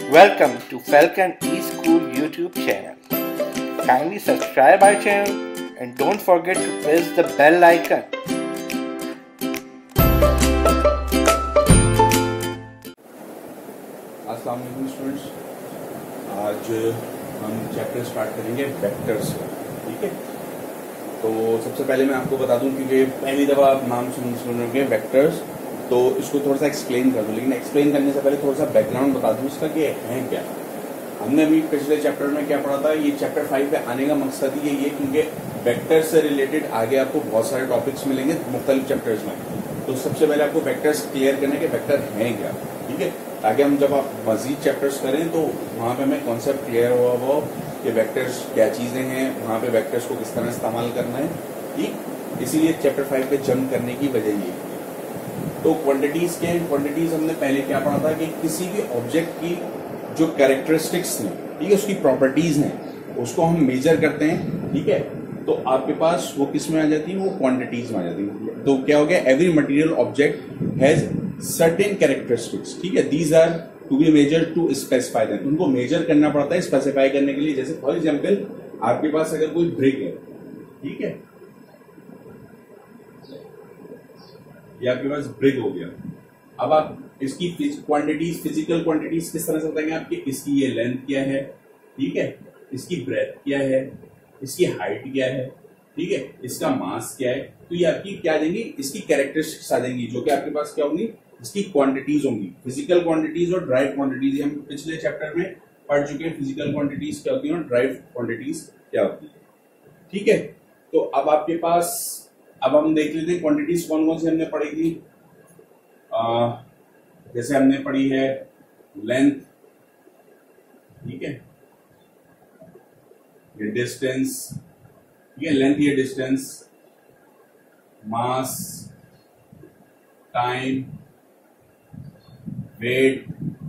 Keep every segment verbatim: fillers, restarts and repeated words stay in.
Welcome to Falcon eSchool YouTube channel. Kindly subscribe our channel and don't forget to press the bell icon. अस्सलाम वालेकुम students, आज हम chapter start करेंगे vectors का। ठीक है, तो सबसे पहले मैं आपको बता दूं क्योंकि पहली दफ़ा आप नाम सुन सुनोगे वेक्टर्स, तो इसको थोड़ा सा एक्सप्लेन कर दूं। लेकिन एक्सप्लेन करने से पहले थोड़ा सा बैकग्राउंड बता दूं इसका कि है क्या। हमने अभी पिछले चैप्टर में क्या पढ़ा था, ये चैप्टर फाइव पे आने का मकसद ही यही है क्योंकि वेक्टर से रिलेटेड आगे आपको बहुत सारे टॉपिक्स मिलेंगे मुख्तलिफ चैप्टर्स में। तो सबसे पहले आपको वेक्टर्स क्लियर करने के वेक्टर हैं क्या, ठीक है, ताकि हम जब आप मजीद चैप्टर्स करें तो वहाँ पे हमें कॉन्सेप्ट क्लियर हुआ हो कि वेक्टर्स क्या चीज़ें हैं, वहाँ पे वेक्टर्स को किस तरह इस्तेमाल करना है। ठीक, इसीलिए चैप्टर फाइव पे जंप करने की वजह ये है। तो क्वांटिटीज के क्वांटिटीज हमने पहले क्या पढ़ा था कि किसी भी ऑब्जेक्ट की जो कैरेक्टरिस्टिक्स हैं, ठीक है, उसकी प्रॉपर्टीज हैं, उसको हम मेजर करते हैं। ठीक है, तो आपके पास वो किस में आ जाती है, वो क्वांटिटीज में आ जाती है। तो क्या हो गया, every material object has certain characteristics. ठीक है, these are to be measure to specify them. उनको मेजर करना पड़ता है स्पेसिफाई करने के लिए। जैसे फॉर एग्जाम्पल आपके पास अगर कोई ब्रिक है, ठीक है, ये आपके पास ब्रिक हो गया। अब आप इसकी क्वांटिटीज, फिजिकल क्वांटिटीज किस तरह से बताएंगे आपके, इसकी ये लेंथ क्या है, ठीक है, इसकी ब्रेथ क्या है, इसकी हाइट क्या है, ठीक है, इसका मास क्या है। तो ये आपकी क्या आ जाएंगी, इसकी कैरेक्टरिस्टिक्स आ जाएंगी, जो कि आपके पास क्या होंगी, इसकी क्वांटिटीज होंगी। फिजिकल क्वांटिटीज और ड्राइव क्वांटिटीज हम पिछले चैप्टर में पढ़ चुके हैं। फिजिकल क्वांटिटीज क्या होती है और ड्राइव क्वांटिटीज क्या होती है। ठीक है, तो अब आपके पास, अब हम देख लेते हैं क्वांटिटीज कौन कौन सी हमने पढ़ी थी। आ, जैसे हमने पढ़ी है लेंथ, ठीक है, ये डिस्टेंस, ठीक है, लेंथ ये distance, mass, time, weight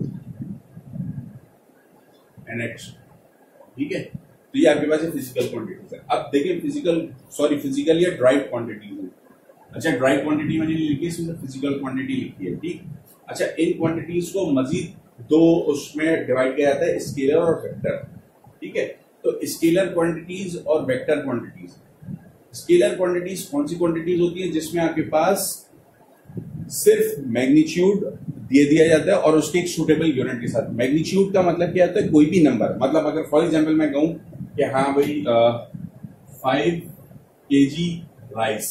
and action. ठीक है, तो ये आपके पास फिजिकल क्वांटिटीज है। अब देखिए फिजिकल सॉरी फिजिकल या ड्राइव क्वांटिटीज है। अच्छा, ड्राइव क्वांटिटी मैंने लिखी है, इसमें फिजिकल क्वांटिटी लिखी है। ठीक, अच्छा, इन क्वांटिटीज को मजीद दो उसमें डिवाइड किया जाता है, स्केलर और वेक्टर। ठीक है, तो स्केलर क्वांटिटीज और वेक्टर क्वांटिटीज। स्केलर क्वांटिटीज कौन सी क्वांटिटीज होती है, जिसमें आपके पास सिर्फ मैग्नीट्यूड दे दिया जाता है और उसके एक सूटेबल यूनिट के साथ। मैग्नीट्यूड का मतलब क्या होता है, कोई भी नंबर, मतलब अगर फॉर एग्जांपल मैं कहूं कि हाँ भाई फाइव के जी राइस,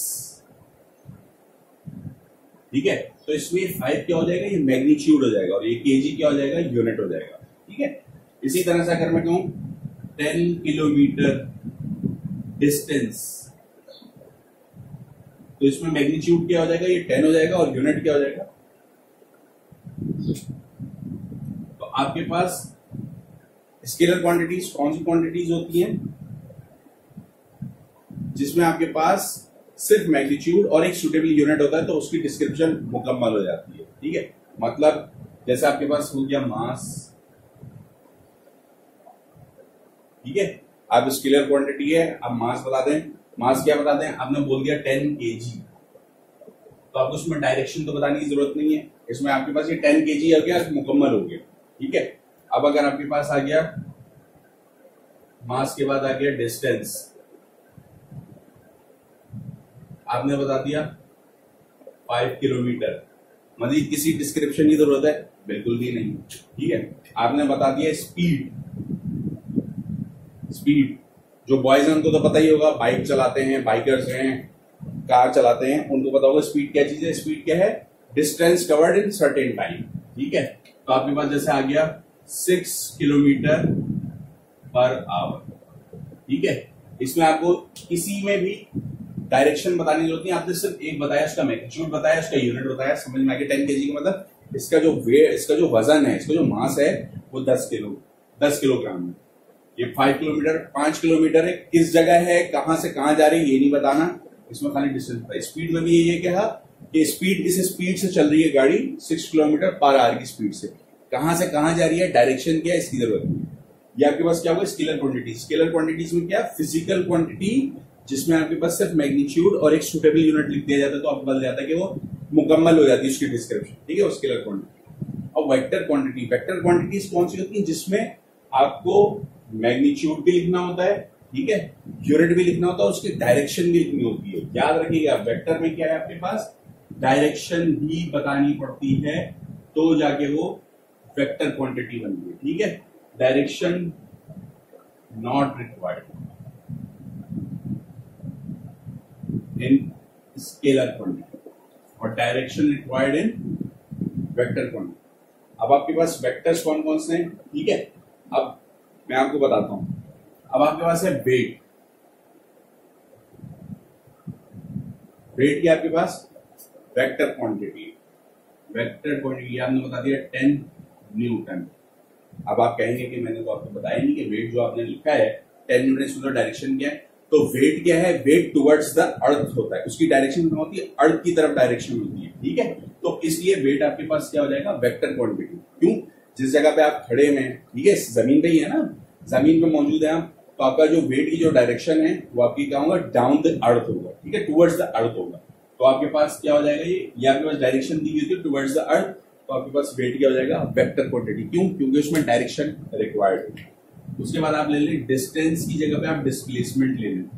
ठीक है, तो इसमें फाइव क्या हो जाएगा, ये मैग्नीट्यूड हो जाएगा और ये केजी क्या हो जाएगा, यूनिट हो जाएगा। ठीक है, इसी तरह से अगर मैं कहूं टेन किलोमीटर डिस्टेंस, तो इसमें मैग्नीट्यूड क्या हो जाएगा, ये टेन हो जाएगा और यूनिट क्या हो जाएगा। तो आपके पास स्केलर क्वांटिटीज कौन सी क्वांटिटीज होती हैं, जिसमें आपके पास सिर्फ मैग्नीट्यूड और एक सूटेबल यूनिट होता है, तो उसकी डिस्क्रिप्शन मुकम्मल हो जाती है। ठीक है, मतलब जैसे आपके पास हो गया मास, ठीक है, आप स्केलर क्वांटिटी है, आप मास बता दें, मास क्या बता दें, आपने बोल दिया टेन केजी, तो आपको उसमें डायरेक्शन तो बताने की जरूरत नहीं है। इसमें आपके पास ये टेन केजी हो गया, मुकम्मल हो गया। ठीक है, अब अगर आपके पास आ गया मास के बाद आ गया डिस्टेंस, आपने बता दिया फाइव किलोमीटर, मजीद किसी डिस्क्रिप्शन की जरूरत है, बिल्कुल भी नहीं। ठीक है, आपने बता दिया स्पीड, स्पीड जो बॉयज हैं उनको तो पता ही होगा, बाइक चलाते हैं, बाइकर्स हैं, कार चलाते हैं, उनको पता होगा स्पीड क्या चीज है। स्पीड क्या है, distance covered in certain time. ठीक है, तो आपके पास जैसे आ गया सिक्स किलोमीटर पर आवर। ठीक है, इसमें आपको किसी में भी डायरेक्शन बताने की जरूरत नहीं, आपने सिर्फ एक बताया, उसका मैग्नीट्यूड बताया, उसका यूनिट बताया, समझ में आ गया। टेन केजी का मतलब इसका जो वेट, इसका जो वजन है, इसका जो मास है वो दस किलो दस किलोग्राम है। ये फाइव किलोमीटर पांच किलोमीटर है, किस जगह है, कहां से कहां जा रही है, ये नहीं बताना, इसमें खाली डिस्टेंस बताया। स्पीड में भी ये कहा कि स्पीड, इस स्पीड से चल रही है गाड़ी सिक्स किलोमीटर पर आवर की स्पीड से, कहां से कहां जा रही है, डायरेक्शन क्या है, इसकी जरूरत नहीं। ये आपके पास क्या होगा, स्केलर क्वांटिटी। स्केलर क्वांटिटीज में क्या, फिजिकल क्वांटिटी, जिसमें आपके पास सिर्फ मैग्नीट्यूड और एक सूटेबल यूनिट लिख दिया जाता है, तो आपको बदल जाता है कि वो मुकम्मल हो जाती है उसकी डिस्क्रिप्शन। ठीक है, स्केलर क्वांटिटी। और वेक्टर क्वांटिटी, वेक्टर क्वांटिटीज कौन सी होती है जिसमें आपको मैग्नीट्यूड भी लिखना होता है, ठीक है, यूनिट भी लिखना होता है, उसकी डायरेक्शन भी लिखनी होती है। याद रखिएगा वेक्टर में क्या है आपके पास, डायरेक्शन भी बतानी पड़ती है तो जाके वो वेक्टर क्वांटिटी बनती है, ठीक है। Direction not required in scalar quantity और direction required in vector quantity. अब आपके पास वेक्टर्स कौन कौन से हैं, ठीक है। अब मैं आपको बताता हूं, अब आपके पास है वेट, वेट क्या आपके पास, वेक्टर क्वांटिटी, वेक्टर क्वांटिटी आपने बता दिया टेन न्यूटन। अब आप कहेंगे कि मैंने तो आपको बताया नहीं कि वेट जो आपने लिखा है टेन न्यूटन, इसमें डायरेक्शन क्या है, तो वेट क्या है, वेट टुवर्ड्स द अर्थ होता है, उसकी डायरेक्शन क्या होती है, अर्थ की तरफ डायरेक्शन होती है, ठीक है। तो इसलिए वेट आपके पास क्या हो जाएगा, वेक्टर क्वांटिटी। क्यों, जिस जगह पे आप खड़े हैं, ठीक है, जमीन पे ही है ना, जमीन पे मौजूद है आप, तो आपका जो वेट की जो डायरेक्शन है वो आपकी क्या होगा, डाउन द अर्थ होगा, ठीक है, टुवर्ड्स द अर्थ होगा। तो आपके पास क्या हो जाएगा, ये ये आपके पास डायरेक्शन दी हुई थी टुवर्ड्स द अर्थ, तो आपके पास वेट क्या हो जाएगा, वेक्टर क्वांटिटी। क्यों, क्योंकि उसमें डायरेक्शन रिक्वायर्ड है। उसके बाद आप ले लें डिस्टेंस की जगह पे आप डिस्प्लेसमेंट ले लें,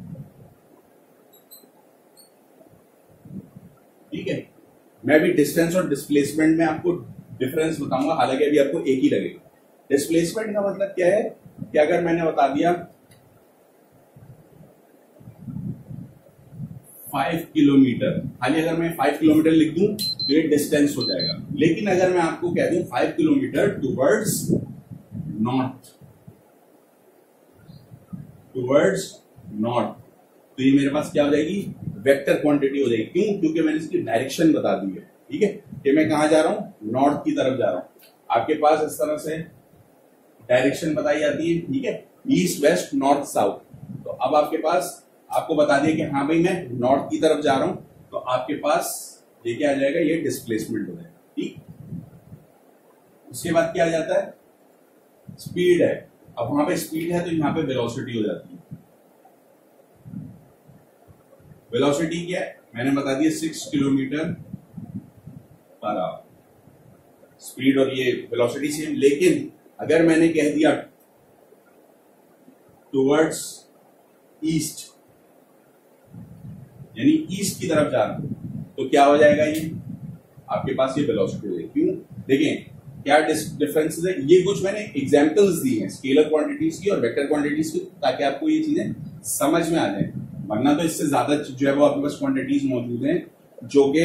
ठीक है। मैं भी डिस्टेंस और डिस्प्लेसमेंट में आपको डिफरेंस बताऊंगा, हालांकि अभी आपको एक ही लगेगा। डिस्प्लेसमेंट का मतलब क्या है कि अगर मैंने बता दिया फाइव किलोमीटर, खाली अगर मैं फाइव किलोमीटर लिख दूं तो ये डिस्टेंस हो जाएगा। लेकिन अगर मैं आपको कह दूं five kilometre towards north, towards north, तो ये मेरे पास क्या हो जाएगी, वेक्टर क्वांटिटी हो जाएगी। क्यों, क्योंकि मैंने इसकी डायरेक्शन बता दी है, ठीक है, कि मैं कहां जा रहा हूं, नॉर्थ की तरफ जा रहा हूं। आपके पास इस तरह से डायरेक्शन बताई जाती है, ठीक है, ईस्ट वेस्ट नॉर्थ साउथ। तो अब आपके पास आपको बता दिया कि हाँ भाई मैं नॉर्थ की तरफ जा रहा हूं, तो आपके पास ये क्या आ जाएगा, ये डिस्प्लेसमेंट हो जाएगा, ठीक। उसके बाद क्या आ जाता है, स्पीड है। अब वहां पे स्पीड है तो यहाँ पे वेलोसिटी हो जाती है। वेलोसिटी क्या है, मैंने बता दिया six kilometre per hour, speed और ये वेलोसिटी सेम। लेकिन अगर मैंने कह दिया टुवर्ड्स ईस्ट, यानी ईस्ट की तरफ जा रहा हूं, तो क्या हो जाएगा, ये आपके पास ये वेलोसिटी हो जाएगी। क्यों, देखें क्या डिफरेंसेस है, ये कुछ मैंने एग्जांपल्स दी हैं स्केलर क्वांटिटीज की और वेक्टर क्वांटिटीज की, ताकि आपको ये चीजें समझ में आ जाए। वरना तो इससे ज्यादा जो है वो आपके पास क्वांटिटीज मौजूद हैं जो कि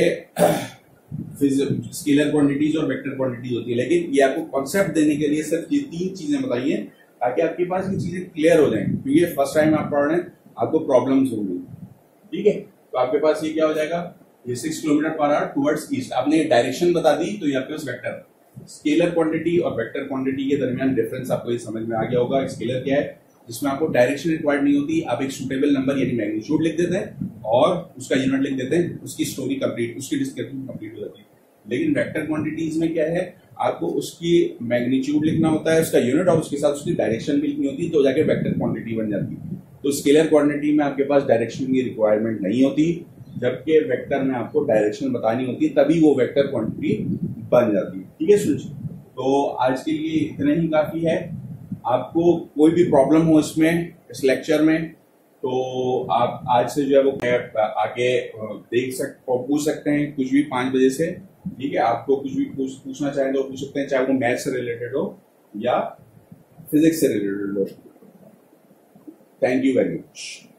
स्केलर क्वांटिटीज और वेक्टर क्वांटिटीज होती है। लेकिन ये आपको कॉन्सेप्ट देने के लिए सिर्फ ये तीन चीजें बताई हैं ताकि आपके पास ये चीजें क्लियर हो जाएं, क्योंकि फर्स्ट टाइम आप पढ़ रहे हैं, आपको प्रॉब्लम्स होंगी, ठीक है। तो आपके पास ये क्या हो जाएगा, ये six kilometre per hour towards east. आपने डायरेक्शन बता दी तो ये आपके पास वेक्टर, स्केलर क्वांटिटी और वेक्टर क्वांटिटी के दरमियान डिफरेंस आपको ये समझ में आ गया होगा। स्केलर क्या है, जिसमें आपको डायरेक्शन रिक्वायर्ड नहीं होती, आप एक सूटेबल नंबर यानी मैग्नीट्यूड लिख देते हैं और उसका यूनिट लिख देते हैं, उसकी स्टोरी कंप्लीट, उसकी डिस्क्रिप्शन कंप्लीट हो जाती है। लेकिन वेक्टर क्वांटिटीज में क्या है, आपको उसकी मैग्नीट्यूड लिखना होता है, उसका यूनिट, और उसके साथ उसकी डायरेक्शन भी लिखनी होती है, तो जाके वेक्टर क्वांटिटी बन जाती है। तो स्केलर क्वांटिटी में आपके पास डायरेक्शन की रिक्वायरमेंट नहीं होती, जबकि वेक्टर में आपको डायरेक्शन बतानी होती है, तभी वो वेक्टर क्वांटिटी बन जाती है, ठीक है स्टूडेंट्स। तो आज के लिए इतना ही काफी है। आपको कोई भी प्रॉब्लम हो इसमें, इस लेक्चर में, तो आप आज से जो है वो आगे देख सकते, पूछ सकते हैं कुछ भी पांच बजे से, ठीक है। आपको कुछ भी पूछ, पूछना चाहें तो पूछ सकते हैं, चाहे वो मैथ से रिलेटेड हो या फिजिक्स से रिलेटेड हो। Thank you very much.